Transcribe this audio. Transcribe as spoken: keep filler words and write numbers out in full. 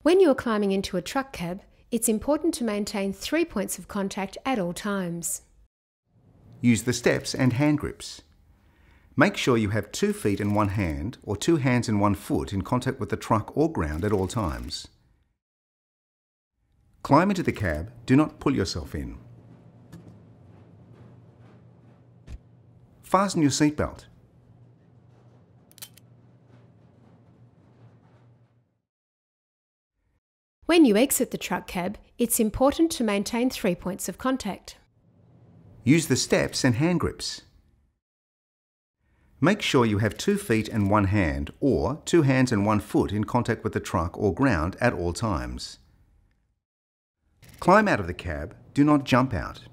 When you are climbing into a truck cab, it's important to maintain three points of contact at all times. Use the steps and hand grips. Make sure you have two feet and one hand or two hands and one foot in contact with the truck or ground at all times. Climb into the cab, do not pull yourself in. Fasten your seatbelt. When you exit the truck cab, it's important to maintain three points of contact. Use the steps and hand grips. Make sure you have two feet and one hand or two hands and one foot in contact with the truck or ground at all times. Climb out of the cab, do not jump out.